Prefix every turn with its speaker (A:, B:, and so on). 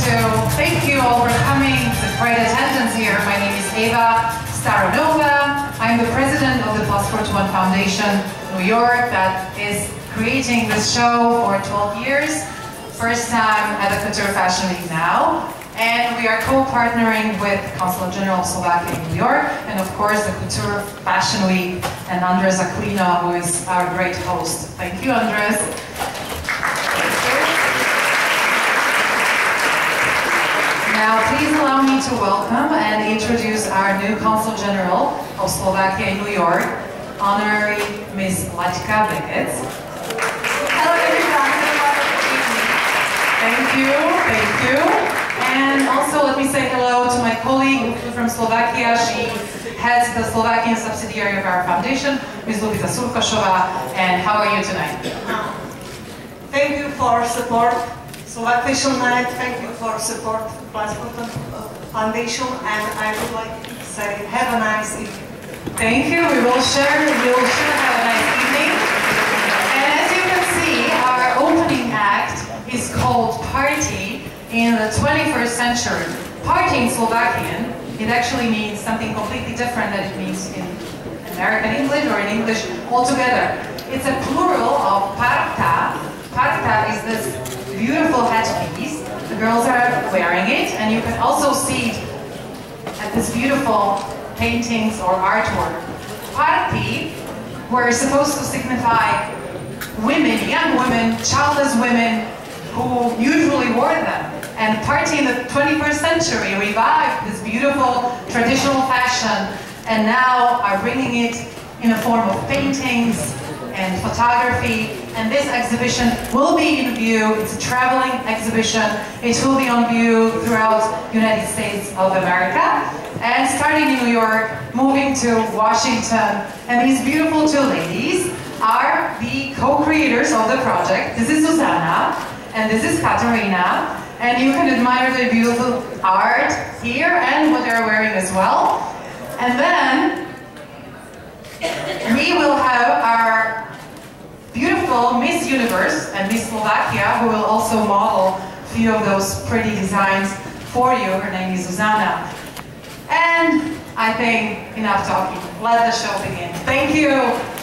A: to thank you all for coming. It's a great attendance here. My name is Eva Staronova. I'm the president of the Plus 41 Foundation New York that is creating this show for 12 years. First time at the Couture Fashion Week now. And we are co-partnering with Consulate General of Slovakia in New York, and of course the Couture Fashion Week, and Andres Aquino, who is our great host. Thank you, Andres. Now, please allow me to welcome and introduce our new Consul General of Slovakia in New York, Honorary Ms. Laďka Bekec.
B: Hello, everybody.
A: Thank you, thank you. And also let me say hello to my colleague from Slovakia. She heads the Slovakian subsidiary of our foundation, Ms. Lubica Surkošová. And how are you tonight?
B: Thank you for support Slovak Fashion Night. Thank you for support Plus 41 Foundation. And I would like to say have a nice evening.
A: Thank you. We will sure have a nice evening. And as you can see, our opening act is called Party in the 21st century. Party in Slovakian, it actually means something completely different than it means in American English or in English altogether. It's a plural of parta. Parta is this beautiful headpiece. The girls are wearing it, and you can also see at this beautiful paintings or artwork. Party were supposed to signify women, young women, childless women who usually wore them. And Party in the 21st century revived this beautiful traditional fashion and now are bringing it in the form of paintings and photography. And this exhibition will be in view. It's a traveling exhibition. It will be on view throughout the United States of America. And starting in New York, moving to Washington. And these beautiful two ladies are the co-creators of the project. This is Zuzana and this is Katarina. And you can admire the beautiful art here and what they're wearing as well. And then we will have our beautiful Miss Universe and Miss Slovakia, who will also model a few of those pretty designs for you. Her name is Zuzana. And I think enough talking. Let the show begin. Thank you.